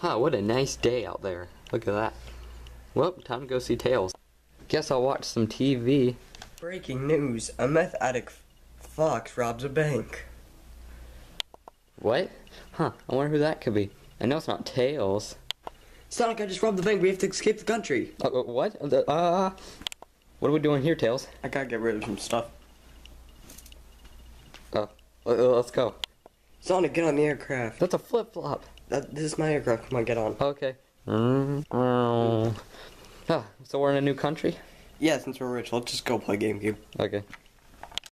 Huh, what a nice day out there. Look at that. Well, time to go see Tails. Guess I'll watch some TV. Breaking news, a meth addict fox robs a bank. What? Huh, I wonder who that could be. I know it's not Tails. Sonic, I just robbed the bank. We have to escape the country. What? What are we doing here, Tails? I gotta get rid of some stuff. Let's go. Sonic, get on the aircraft. That's a flip-flop. This is my aircraft. Come on, get on. Okay. So we're in a new country? Yeah, since we're rich, let's just go play GameCube. Okay.